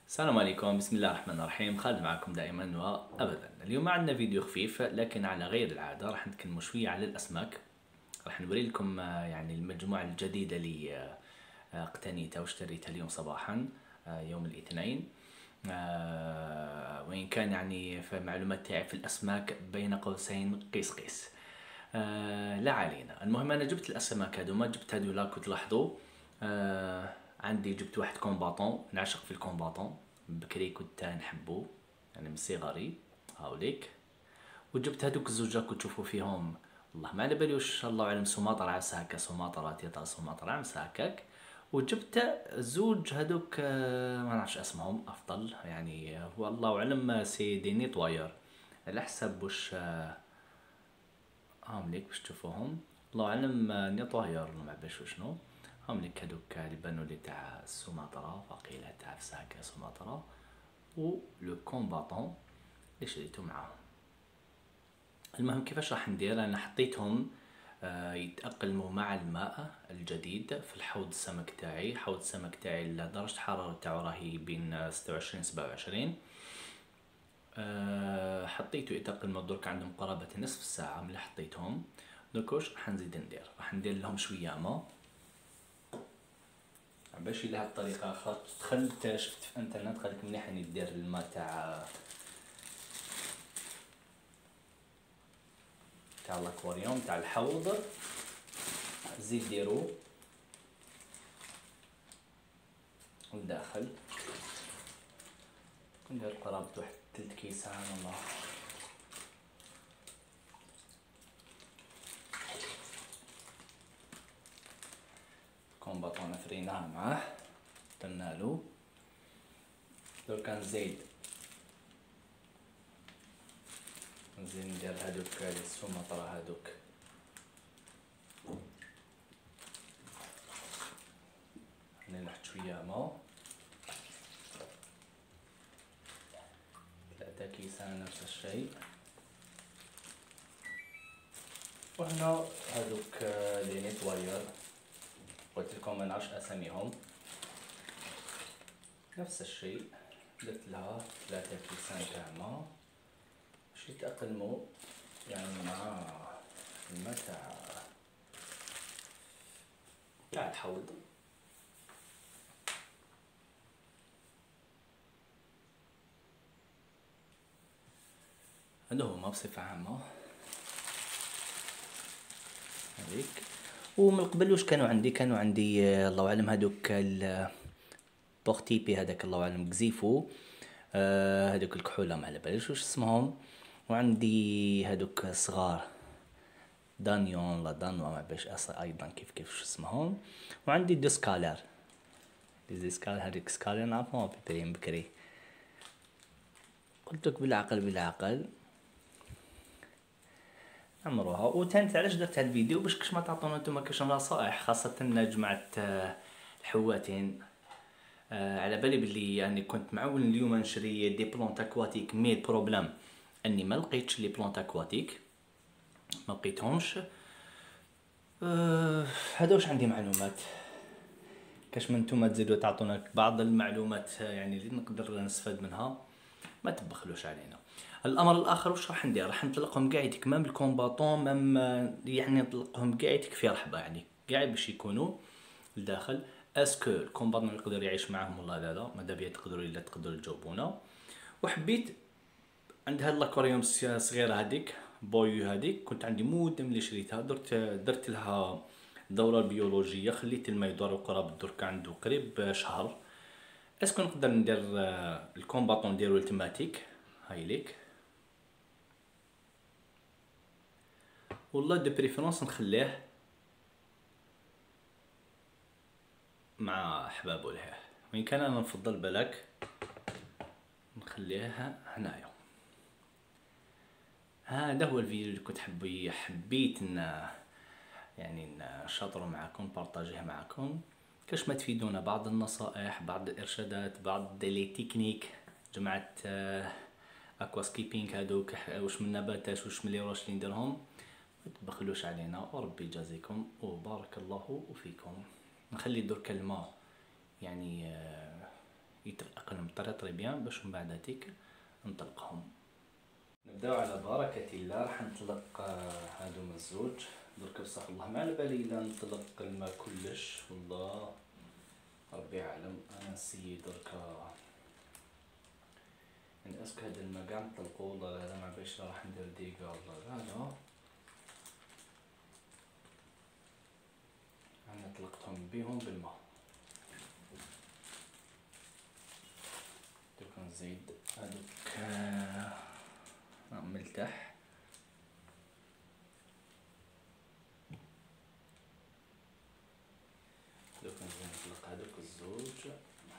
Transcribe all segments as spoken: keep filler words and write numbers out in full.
السلام عليكم، بسم الله الرحمن الرحيم. خالد معكم دائما وابدا. اليوم عندنا فيديو خفيف لكن على غير العاده، راح نتكلم شويه على الاسماك. راح نوري لكم آه، يعني المجموعه الجديده اللي آه، آه، اقتنيتها واشتريتها اليوم صباحا، آه، يوم الاثنين. آه، وان كان يعني في المعلومات تاعي في الاسماك بين قوسين قيس قيس. آه لا علينا، المهم انا جبت الاسماك هذو، ما جبت هذو لا كنت تلاحظوا. آه عندي جبت واحد كومباطون، نعشق في الكومباطون، بكري كنت نحبو يعني من صغري، هاوليك. وجبت هذوك الزوجة كنت تشوفوا فيهم، والله ما على بالي واش الله اعلم، سوماطرة عسى هكا، سوماطرة تيطا سوماطرة عسى هكاك. وجبت زوج هذوك آه، ما نعرفش اسمهم افضل يعني، آه، والله اعلم، سي دي نيتواير على حسب واش آه، هاهم ليك باش تشوفوهم. الله اعلم آه، نيطواير ما باش وشنو. هاهم ليك هذوك اللي بانوا لي تاع سوماطرة، فقيلة تاع فساكا سوماطرة. و لو كومباتون اللي شريته معاهم. المهم كيفاش راح ندير، انا حطيتهم آه، يتأقلموا مع الماء الجديد في الحوض السمك تاعي. حوض السمك تاعي درجة الحرارة تاعو راهي بين ستة وعشرين سبعة وعشرين. أه حطيته يتأقلموا درك عندهم قرابة نصف ساعة ملي حطيتهم. دوك واش راح نزيد ندير، راح ندير لهم شوية ماء باش لهاد الطريقة. خاطر دخلت شفت في انترنت قالك مليح اني دير الماء تاع تاع الاكواريوم تاع الحوض. زيد ديرو لداخل، ندير قرابة واحد تلت كيسان والله. كومباطون فريناه معاه، درنالو. دركا نزيد نزيد ندير هادوك السومطرة هادوك، نلحت شوية ماء، ثلاثة كيسان نفس الشيء. وهنا هادوك لي نيتواير قلت لكم ما نعرفش اساميهم، نفس الشيء. درت لها ثلاثة كيسان تاع ماء باش يتأقلموا يعني مع الماء تاع تاع الحوض. هذا هما بصفة عامة هذيك. ومن قبل واش كانوا عندي، كانوا عندي آه، الله اعلم هذوك البورتيبي هذاك الله اعلم كزيفو، آه، هذوك الكحولة ما على باليش واش اسمهم. وعندي هذوك صغار دانيون لا دانوا ما باش ايضا كيف كيف شو اسمهم. وعندي دو سكالر، دي سكالر هذيك سكالر نعرفهم بكري بكري. قلت لك بالعقل بالعقل عمروها. وتانت علاش درت هاد الفيديو باش كش ما تعطونا نتوما كاش نصائح، خاصة جماعة آه، الحواتين. آه على بالي بلي يعني كنت معول اليوم نشري دي بلونت اكواتيك، مي البروبلام اني ما لقيتش لي بلونت اكواتيك، ما لقيتهمش. آه هذا واش عندي معلومات، كاش من نتوما تزيدوا تعطونا بعض المعلومات آه، يعني اللي نقدر نستفاد منها، ما تبخلوش علينا. الامر الاخر واش راح ندير، راح نطلقهم قاع يتك مام الكومباطون مام آه، يعني نطلقهم قاع يتك في رحبه يعني قاع باش يكونوا لداخل. اسكو الكومباطون يقدر يعيش معاهم ولا لا لا، ماذا بيا تقدروا الا تقدروا تجاوبونا. وحبيت عند هاد الاكواريوم الصغيره هذيك بويو هذيك، كنت عندي مده ملي شريتها، درت درت لها دوره بيولوجيه، خليت الماء يدور قرابه درك عنده قريب شهر. اسكو نقدر ندير آه، الكومباطون نديرو التماتيك هاي ليك، والله دو بريفيرونس نخليه مع احبابه له، وين كان انا نفضل بالك نخليها هنايا. هذا هو الفيديو اللي كنت حبي حبيت ان يعني نشاطره معكم، بارطاجيه معكم، كاش ما تفيدونا بعض النصائح، بعض الارشادات، بعض لي تكنيك جماعه اكوا سكيبينغ هذوك، واش من نباتات واش من لي روش اللي نديرهم. ما تبخلوش علينا وربي يجازيكم وبارك الله فيكم. نخلي درك الماء يعني آه، يتأقلم طري طري بيان باش من بعد تيك نطلقهم. نبداو على بركة الله. راح نطلق هادوما الزوج درك بصح الله ما على بالي الا نطلق الماء كلش، والله ربي يعلم. انا نسيي دركا يعني اسكو هاد الماء قاع نطلقو والله لا ما باش راح ندير ديقا والله لا لا. انا طلقتهم بيهم بالماء. دوك نزيد هادوك ملتح. دوك نزيد نطلق هادوك الزوج.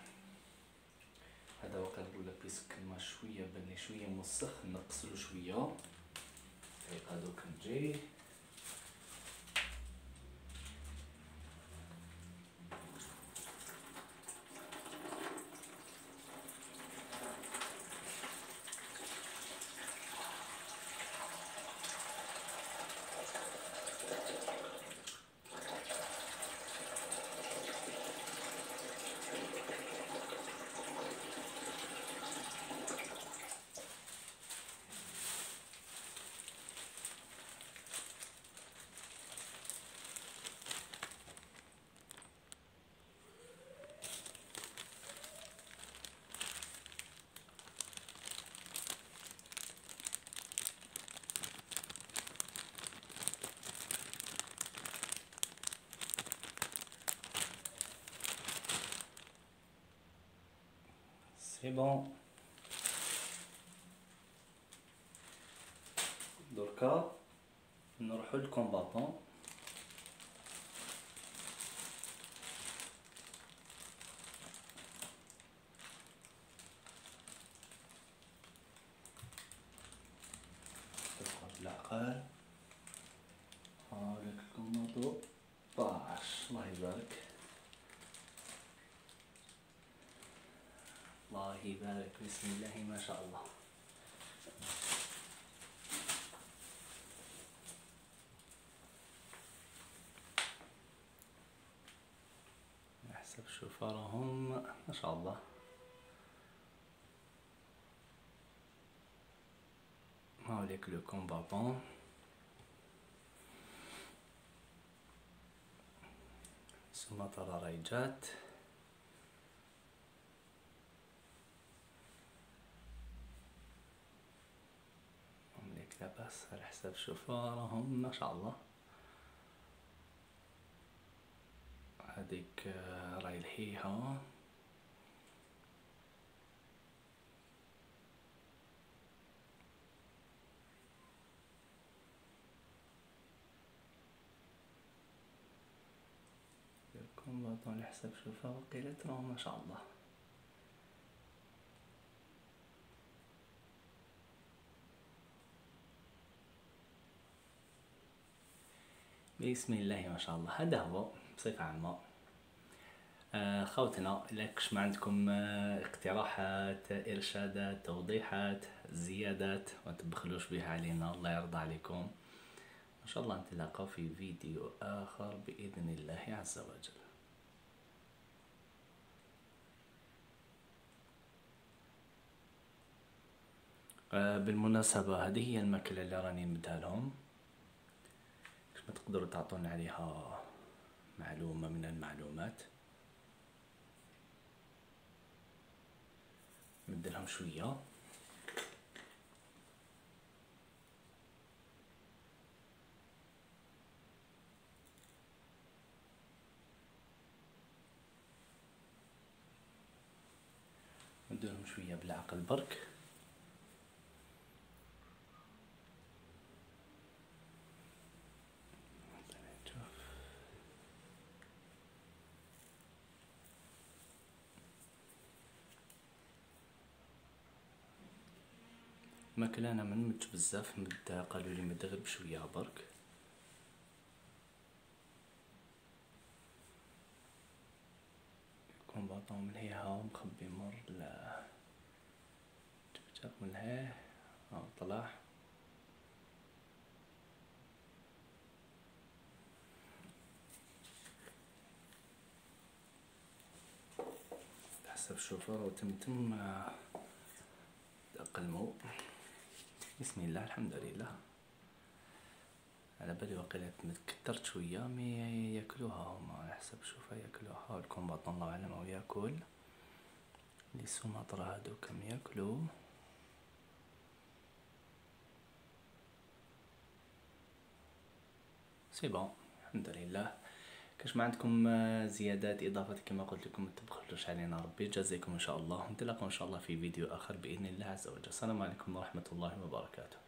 هذا وقت ولا بيسك الماء شويه بني شويه مسخ نقصلو شويه. دقيقه دوك نجي سي بون. دركا نروحو للكومباطون. بالعقل هاوليك الكوماطو طاش الله يبارك الله يبارك بسم الله ما شاء الله. نحسب شوفارهم ما شاء الله. هاوليك لو كومباطون. ثم ترى ريجات هاوليك لاباس على حساب شوفارهم ما شاء الله. هذيك راي الهيها الكومباطون على حساب شوفار وقيلتهم ما شاء الله. بسم الله ما شاء الله. هذا هو بصفة عامة. آه خوتنا لكش ما عندكم آه اقتراحات ارشادات توضيحات زيادات ما تبخلوش بها علينا الله يرضى عليكم. ان شاء الله نتلاقى في فيديو اخر باذن الله عز وجل. آه بالمناسبة هذه هي الماكلة اللي راني نمدها لهم. ما تقدروا تعطون عليها معلومة من المعلومات. مدلهم شوية مدلهم شوية بالعقل برك. الماكلة انا منمدش بزاف مد قالوا لي مد غير بشويه برك. الكومباطون من هيها مخبي مر لا جاب من هيه ها طلع. حسب شوفوا راهو تمتم آه، قلمو. بسم الله الحمد لله. على بالي واقيلا كترت شويه مي ياكلوها هما على حسب شوفها ياكلوها. لكم باطن الله اعلم او ياكل لي سومطرة هادو كم ياكلو. سي بون الحمد لله. كاش ما عندكم زيادات اضافات كما قلت لكم متبخلوش علينا، ربي يجازيكم ان شاء الله. نتلاقوا ان شاء الله في فيديو اخر باذن الله عز وجل. السلام عليكم ورحمه الله وبركاته.